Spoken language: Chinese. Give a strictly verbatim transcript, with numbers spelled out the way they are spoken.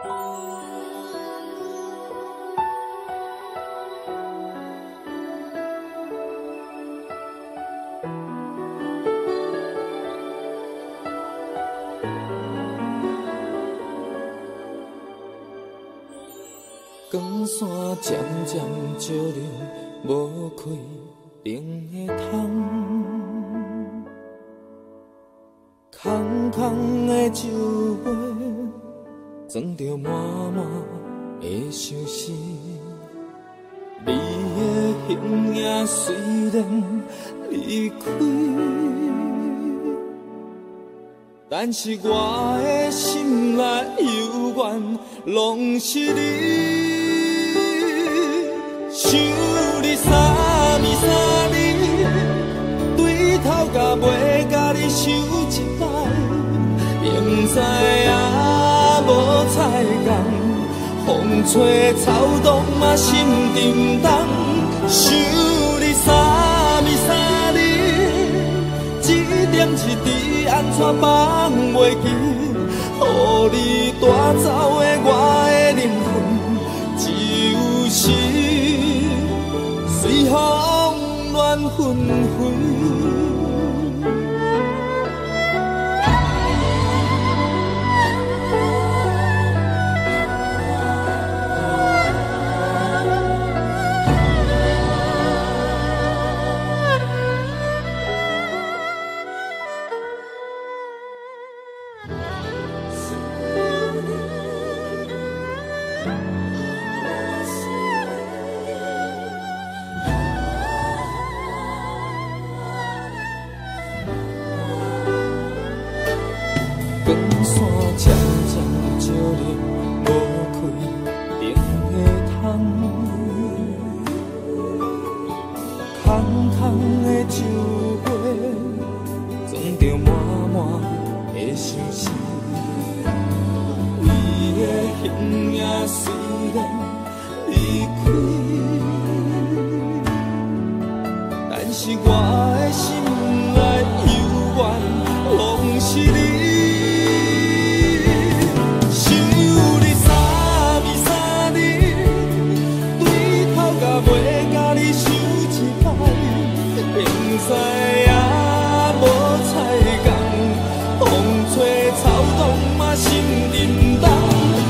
光线渐渐照亮无开灯的窗，空空的酒杯装着满满的相思。你的形影虽然离开，但是我的心内犹原拢是你。想你三暝三日，对头甲尾甲你想一摆，明知影无彩工，风吹草动嘛心沉重。想你三暝三日，一点一滴安怎放袂记？予你带走的我的灵魂，只有是。随风乱纷飞。光线渐渐照亮无开灯的窗，空空的酒杯装着满满的相思。你的形影虽然离开，但是我的心内犹原拢是你。知影无彩工，风吹草动嘛心沉重。